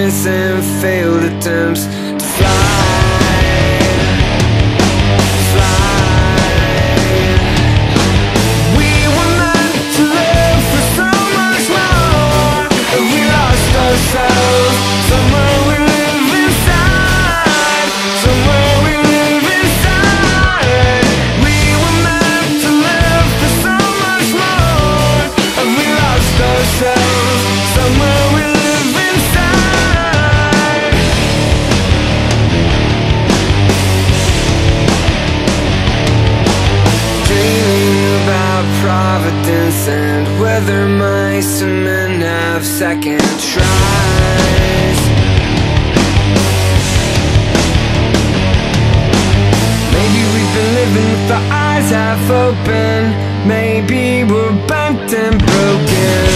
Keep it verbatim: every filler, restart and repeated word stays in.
wings and failed attempts to fly, fly. We were meant to live for so much more, but we lost ourselves. Somewhere we live inside, somewhere we live inside. We were meant to live for so much more, but we lost ourselves. Somewhere we live inside. Dreaming about Providence and whether mice and men have second tries. Maybe we've been living with our eyes half open. Maybe we're bent and broken.